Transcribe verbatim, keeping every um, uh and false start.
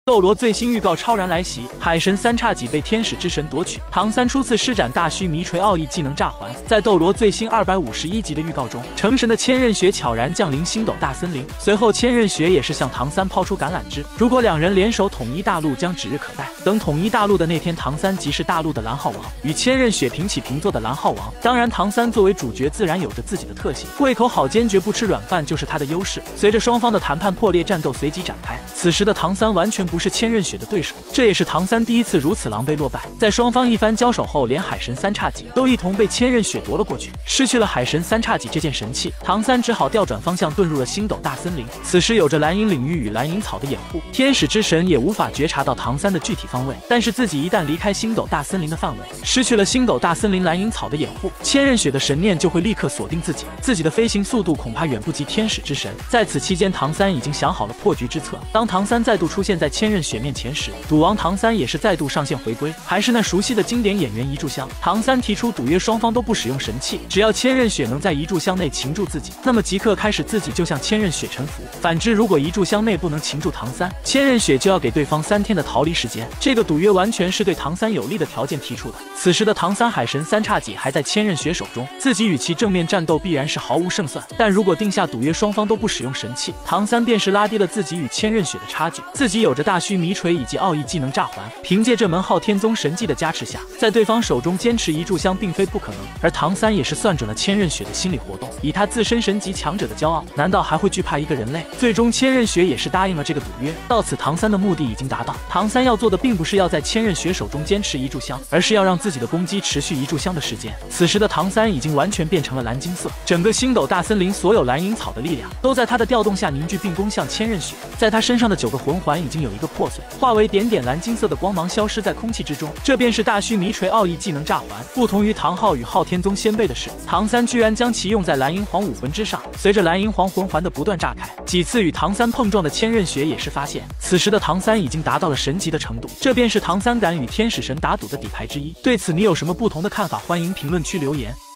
斗罗最新预告超然来袭，海神三叉戟被天使之神夺取，唐三初次施展大须弥锤奥义技能炸环。在斗罗最新二百五十一集的预告中，成神的千仞雪悄然降临星斗大森林，随后千仞雪也是向唐三抛出橄榄枝，如果两人联手统一大陆，将指日可待。等统一大陆的那天，唐三即是大陆的蓝浩王，与千仞雪平起平坐的蓝浩王。当然，唐三作为主角，自然有着自己的特性，胃口好，坚决不吃软饭就是他的优势。随着双方的谈判破裂，战斗随即展开。此时的唐三完全不是千仞雪的对手，这也是唐三第一次如此狼狈落败。在双方一番交手后，连海神三叉戟都一同被千仞雪夺了过去。失去了海神三叉戟这件神器，唐三只好调转方向，遁入了星斗大森林。此时有着蓝银领域与蓝银草的掩护，天使之神也无法觉察到唐三的具体方位。但是自己一旦离开星斗大森林的范围，失去了星斗大森林蓝银草的掩护，千仞雪的神念就会立刻锁定自己，自己的飞行速度恐怕远不及天使之神。在此期间，唐三已经想好了破局之策。当唐三再度出现在千仞雪面前时，赌王唐三也是再度上线回归，还是那熟悉的经典演员一炷香。唐三提出赌约，双方都不使用神器，只要千仞雪能在一炷香内擒住自己，那么即刻开始自己就向千仞雪臣服。反之，如果一炷香内不能擒住唐三，千仞雪就要给对方三天的逃离时间。这个赌约完全是对唐三有利的条件提出的。此时的唐三海神三叉戟还在千仞雪手中，自己与其正面战斗必然是毫无胜算。但如果定下赌约，双方都不使用神器，唐三便是拉低了自己与千仞雪的差距。自己有着大须弥锤以及奥义技能炸环，凭借这门昊天宗神技的加持下，在对方手中坚持一炷香并非不可能。而唐三也是算准了千仞雪的心理活动，以他自身神级强者的骄傲，难道还会惧怕一个人类？最终千仞雪也是答应了这个赌约。到此，唐三的目的已经达到。唐三要做的并不是要在千仞雪手中坚持一炷香，而是要让自己的攻击持续一炷香的时间。此时的唐三已经完全变成了蓝金色，整个星斗大森林所有蓝银草的力量都在他的调动下凝聚并攻向千仞雪。在他身上的九个魂环已经有一个破碎，化为点点蓝金色的光芒消失在空气之中，这便是大须弥锤奥义技能炸环。不同于唐昊与昊天宗先辈的是，唐三居然将其用在蓝银皇武魂之上。随着蓝银皇魂环的不断炸开，几次与唐三碰撞的千仞雪也是发现，此时的唐三已经达到了神级的程度，这便是唐三敢与天使神打赌的底牌之一。对此你有什么不同的看法？欢迎评论区留言。